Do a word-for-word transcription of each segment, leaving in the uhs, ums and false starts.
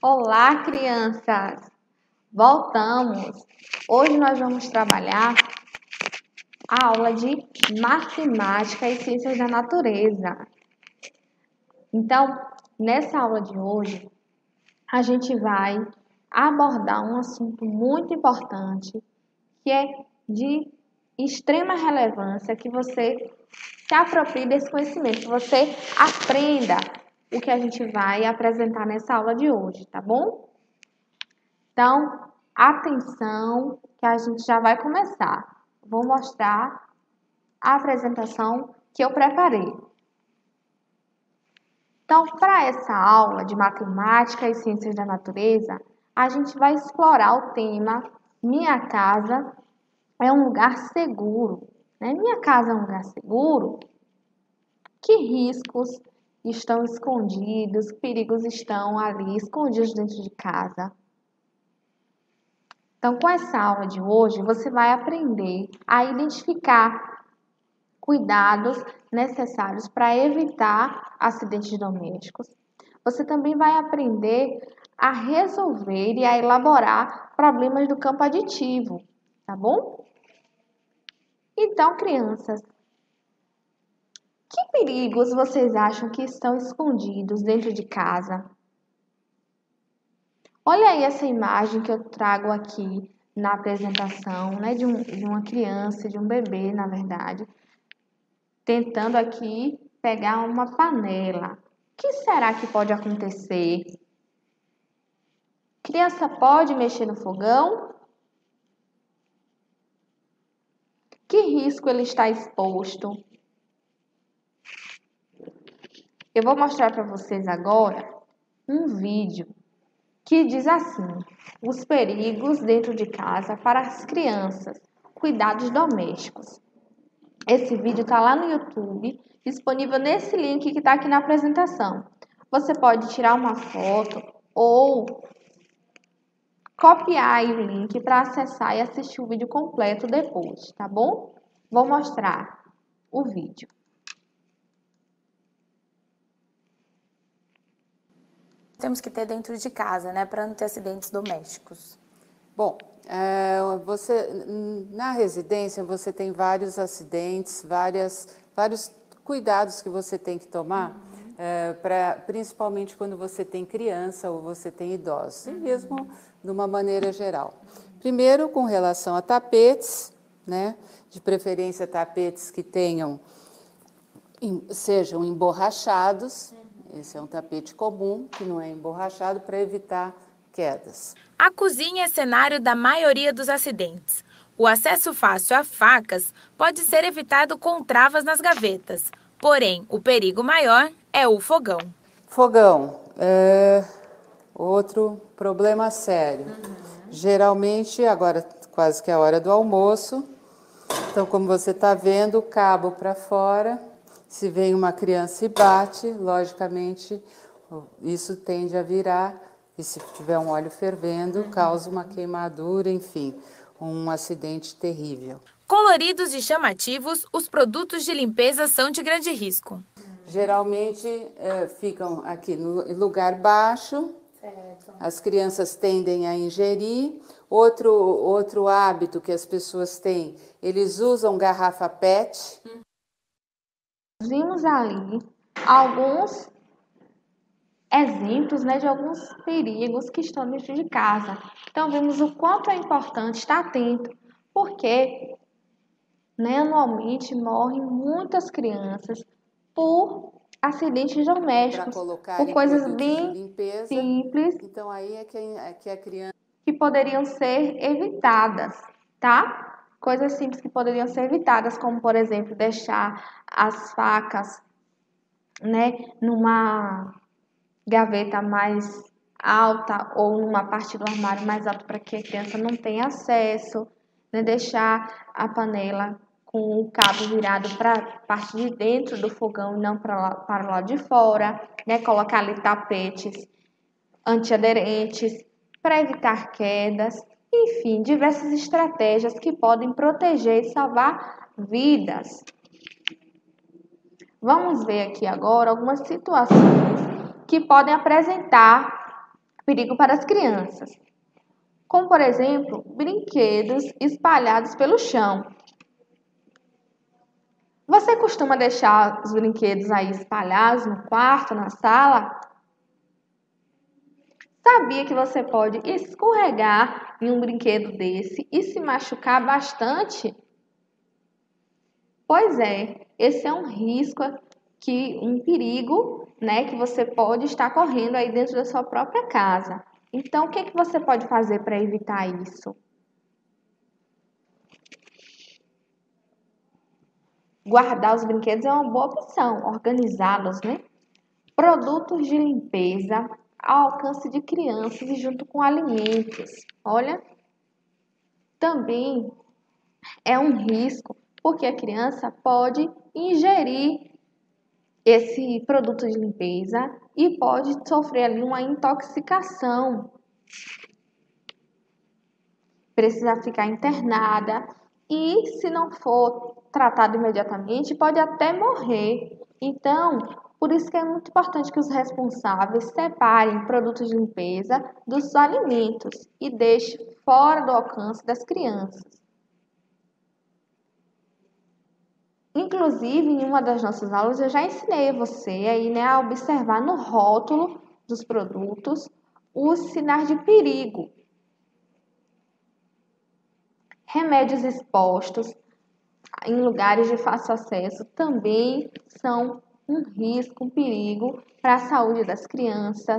Olá, crianças! Voltamos! Hoje nós vamos trabalhar a aula de Matemática e Ciências da Natureza. Então, nessa aula de hoje, a gente vai abordar um assunto muito importante, que é de extrema relevância, que você se aproprie desse conhecimento, que você aprenda o que a gente vai apresentar nessa aula de hoje, tá bom? Então, atenção, que a gente já vai começar. Vou mostrar a apresentação que eu preparei. Então, para essa aula de Matemática e Ciências da Natureza, a gente vai explorar o tema Minha casa é um lugar seguro. Né? Minha casa é um lugar seguro? Que riscos estão escondidos, que perigos estão ali escondidos dentro de casa? Então, com essa aula de hoje, você vai aprender a identificar cuidados necessários para evitar acidentes domésticos. Você também vai aprender a resolver e a elaborar problemas do campo aditivo, tá bom? Então, crianças, que perigos vocês acham que estão escondidos dentro de casa? Olha aí essa imagem que eu trago aqui na apresentação, né, de, um, de uma criança, de um bebê, na verdade, tentando aqui pegar uma panela. O que será que pode acontecer? Criança pode mexer no fogão? Que risco ele está exposto? Eu vou mostrar para vocês agora um vídeo que diz assim: os perigos dentro de casa para as crianças, cuidados domésticos. Esse vídeo está lá no YouTube, disponível nesse link que está aqui na apresentação. Você pode tirar uma foto ou copiar aí o link para acessar e assistir o vídeo completo depois, tá bom? Vou mostrar o vídeo. Temos que ter dentro de casa, né, para não ter acidentes domésticos. Bom, é, você, na residência você tem vários acidentes, várias, vários cuidados que você tem que tomar, uhum. é, pra, principalmente quando você tem criança ou você tem idosos, uhum. e mesmo de uma maneira geral. Primeiro, com relação a tapetes, né, de preferência tapetes que tenham, sejam emborrachados. Esse é um tapete comum, que não é emborrachado, para evitar quedas. A cozinha é cenário da maioria dos acidentes. O acesso fácil a facas pode ser evitado com travas nas gavetas. Porém, o perigo maior é o fogão. Fogão é outro problema sério. Uhum. Geralmente, agora quase que é a hora do almoço. Então, como você está vendo, o cabo para fora. Se vem uma criança e bate, logicamente, isso tende a virar, e se tiver um óleo fervendo, uhum. causa uma queimadura, enfim, um acidente terrível. Coloridos e chamativos, os produtos de limpeza são de grande risco. Geralmente é, ficam aqui no lugar baixo, certo. As crianças tendem a ingerir. Outro, outro hábito que as pessoas têm, eles usam garrafa pet. Uhum. Vimos ali alguns exemplos, né, de alguns perigos que estão dentro de casa. Então, vimos o quanto é importante estar atento, porque, né, anualmente morrem muitas crianças por acidentes domésticos, por coisas bem limpeza, simples, então aí é que, é que a criança que poderiam ser evitadas, tá? Coisas simples que poderiam ser evitadas, como, por exemplo, deixar as facas, né, numa gaveta mais alta ou numa parte do armário mais alta para que a criança não tenha acesso, né, deixar a panela com o cabo virado para a parte de dentro do fogão e não para, para o lado de fora, né, colocar ali tapetes antiaderentes para evitar quedas. Enfim, diversas estratégias que podem proteger e salvar vidas. Vamos ver aqui agora algumas situações que podem apresentar perigo para as crianças, como, por exemplo, brinquedos espalhados pelo chão. Você costuma deixar os brinquedos aí espalhados no quarto, na sala? Sabia que você pode escorregar em um brinquedo desse e se machucar bastante? Pois é, esse é um risco, que, um perigo, né, que você pode estar correndo aí dentro da sua própria casa. Então, o que, que você pode fazer para evitar isso? Guardar os brinquedos é uma boa opção, organizá-los, né? Produtos de limpeza ao alcance de crianças e junto com alimentos. Olha, também é um risco, porque a criança pode ingerir esse produto de limpeza e pode sofrer ali uma intoxicação. Precisa ficar internada e, se não for tratado imediatamente, pode até morrer. Então, por isso que é muito importante que os responsáveis separem produtos de limpeza dos alimentos e deixem fora do alcance das crianças. Inclusive, em uma das nossas aulas, eu já ensinei você aí, né, a observar no rótulo dos produtos os sinais de perigo. Remédios expostos em lugares de fácil acesso também são um risco, um perigo para a saúde das crianças.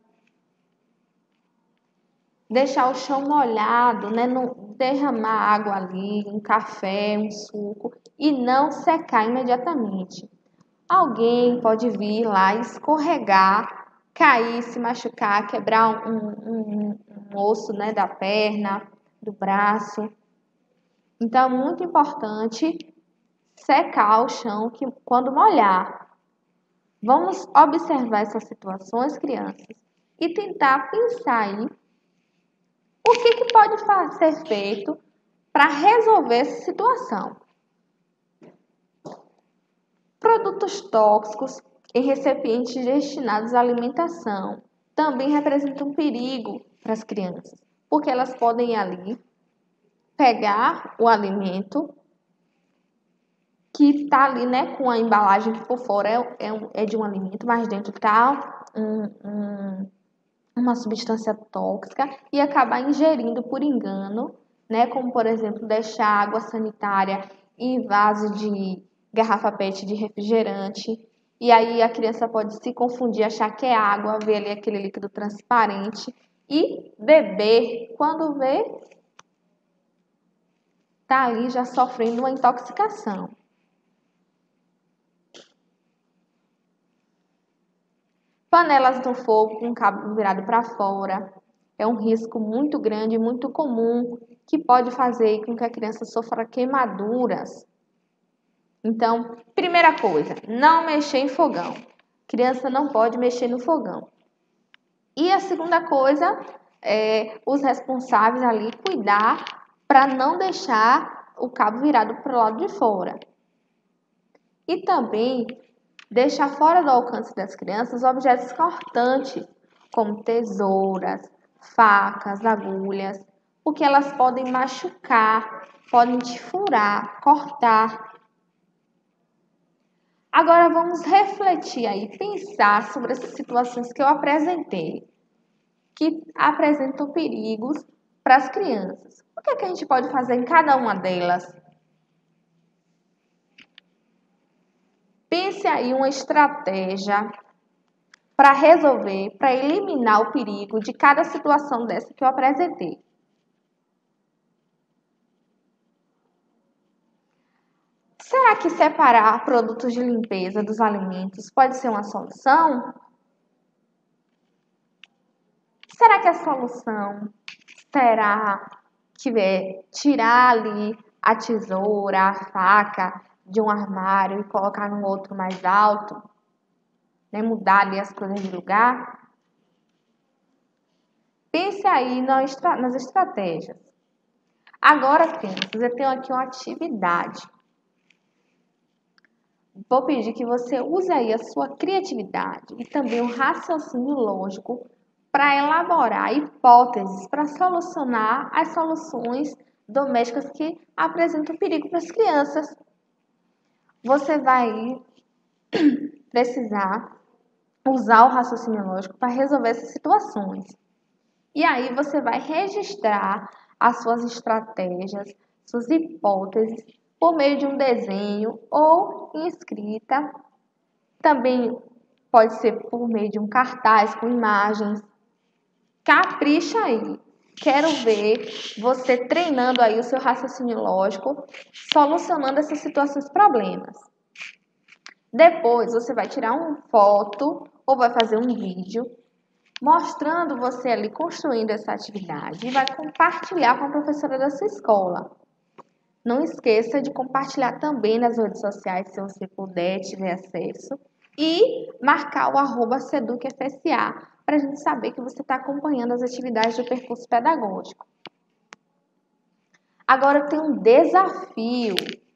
Deixar o chão molhado, né? Não derramar água ali, um café, um suco e não secar imediatamente. Alguém pode vir lá, escorregar, cair, se machucar, quebrar um, um, um osso, né, da perna, do braço. Então, é muito importante secar o chão que, quando molhar. Vamos observar essas situações, crianças, e tentar pensar aí o que, que pode ser feito para resolver essa situação. Produtos tóxicos em recipientes destinados à alimentação também representam um perigo para as crianças, porque elas podem ali pegar o alimento que está ali, né, com a embalagem que por fora é, é, é de um alimento, mas dentro está um, um, uma substância tóxica e acabar ingerindo por engano, né, como por exemplo deixar água sanitária em vaso de garrafa pet de refrigerante, e aí a criança pode se confundir, achar que é água, ver ali aquele líquido transparente e beber, quando vê, está ali já sofrendo uma intoxicação. Panelas no fogo com o cabo virado para fora é um risco muito grande e muito comum que pode fazer com que a criança sofra queimaduras. Então, primeira coisa, não mexer em fogão. Criança não pode mexer no fogão. E a segunda coisa é os responsáveis ali cuidar para não deixar o cabo virado para o lado de fora. E também deixar fora do alcance das crianças objetos cortantes, como tesouras, facas, agulhas, porque elas podem machucar, podem te furar, cortar. Agora vamos refletir aí, pensar sobre essas situações que eu apresentei, que apresentam perigos para as crianças. O que é que a gente pode fazer em cada uma delas? Pense aí uma estratégia para resolver, para eliminar o perigo de cada situação dessa que eu apresentei. Será que separar produtos de limpeza dos alimentos pode ser uma solução? Será que a solução será que é tirar ali a tesoura, a faca de um armário e colocar num outro mais alto? Né? Mudar ali as coisas de lugar? Pense aí nas estratégias. Agora, crianças, eu tenho aqui uma atividade. Vou pedir que você use aí a sua criatividade e também o raciocínio lógico para elaborar hipóteses para solucionar as soluções domésticas que apresentam perigo para as crianças. Você vai precisar usar o raciocínio lógico para resolver essas situações. E aí você vai registrar as suas estratégias, suas hipóteses, por meio de um desenho ou em escrita. Também pode ser por meio de um cartaz com imagens. Capricha aí. Quero ver você treinando aí o seu raciocínio lógico, solucionando essas situações, problemas. Depois você vai tirar uma foto ou vai fazer um vídeo mostrando você ali construindo essa atividade e vai compartilhar com a professora da sua escola. Não esqueça de compartilhar também nas redes sociais, se você puder, tiver acesso, e marcar o arroba seducfsa para a gente saber que você está acompanhando as atividades do percurso pedagógico. Agora tem um desafio.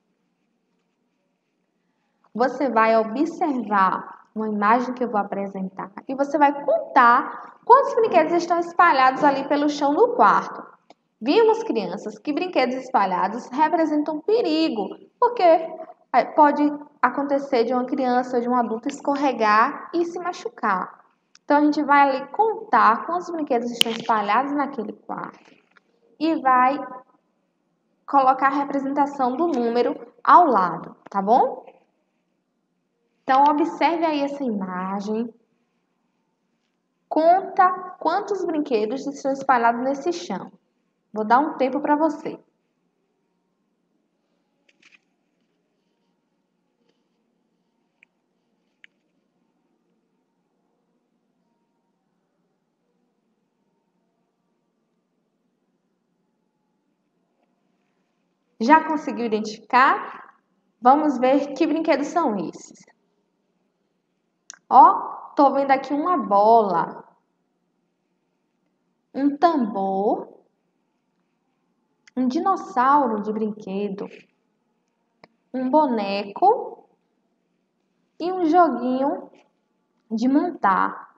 Você vai observar uma imagem que eu vou apresentar e você vai contar quantos brinquedos estão espalhados ali pelo chão do quarto. Vimos, crianças, que brinquedos espalhados representam perigo, porque pode acontecer de uma criança ou de um adulto escorregar e se machucar. Então, a gente vai ali contar quantos brinquedos estão espalhados naquele quarto e vai colocar a representação do número ao lado, tá bom? Então, observe aí essa imagem. Conta quantos brinquedos estão espalhados nesse chão. Vou dar um tempo para você. Já conseguiu identificar? Vamos ver que brinquedos são esses. Ó, tô vendo aqui uma bola, um tambor, um dinossauro de brinquedo, um boneco e um joguinho de montar.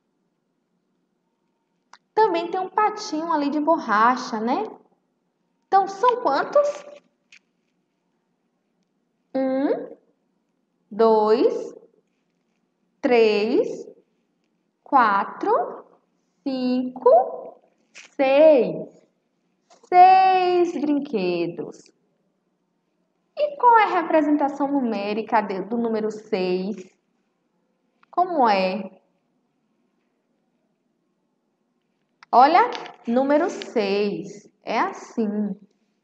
Também tem um patinho ali de borracha, né? Então, são quantos? Um, dois, três, quatro, cinco, seis. Seis brinquedos. E qual é a representação numérica do número seis? Como é? Olha, número seis. É assim.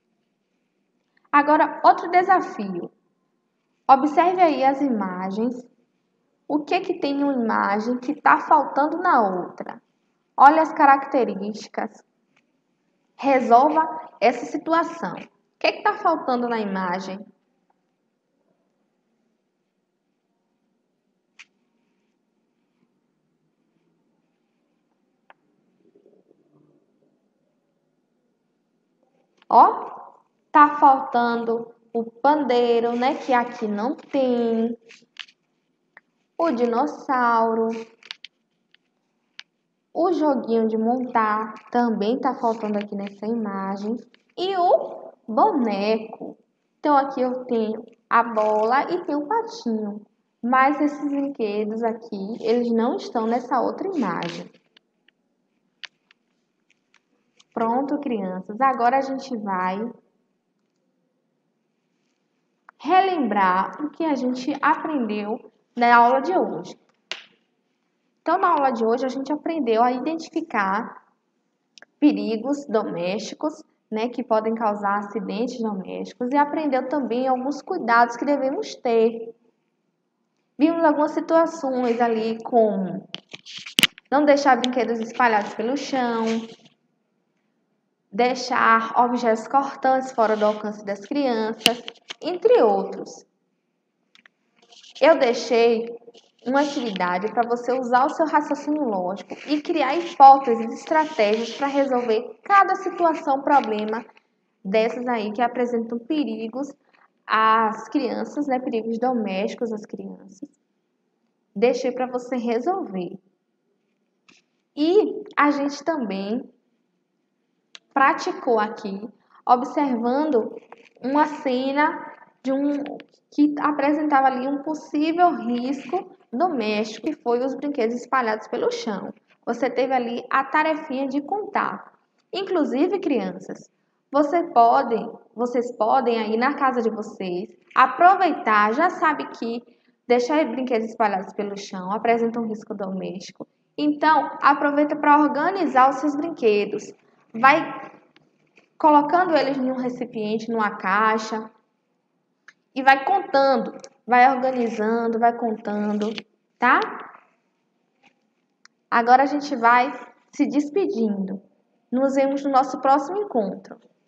Agora, outro desafio. Observe aí as imagens. O que que tem uma imagem que está faltando na outra? Olha as características. Resolva essa situação. O que está faltando na imagem? Ó, tá faltando o pandeiro, né? Que aqui não tem. O dinossauro. O joguinho de montar também tá faltando aqui nessa imagem. E o boneco. Então, aqui eu tenho a bola e tenho o patinho. Mas esses brinquedos aqui, eles não estão nessa outra imagem. Pronto, crianças. Agora a gente vai relembrar o que a gente aprendeu na aula de hoje. Então, na aula de hoje, a gente aprendeu a identificar perigos domésticos, né, que podem causar acidentes domésticos, e aprendeu também alguns cuidados que devemos ter. Vimos algumas situações ali, como não deixar brinquedos espalhados pelo chão, deixar objetos cortantes fora do alcance das crianças, entre outros. Eu deixei uma atividade para você usar o seu raciocínio lógico e criar hipóteses e estratégias para resolver cada situação, problema dessas aí que apresentam perigos às crianças, né? Perigos domésticos às crianças. Deixei para você resolver. E a gente também praticou aqui, observando uma cena de um que apresentava ali um possível risco doméstico, que foi os brinquedos espalhados pelo chão. Você teve ali a tarefinha de contar. Inclusive, crianças, você podem, vocês podem aí na casa de vocês aproveitar, já sabe que deixar brinquedos espalhados pelo chão apresenta um risco doméstico. Então, aproveita para organizar os seus brinquedos. Vai colocando eles em um recipiente, numa caixa, e vai contando, vai organizando, vai contando, tá? Agora a gente vai se despedindo. Nos vemos no nosso próximo encontro.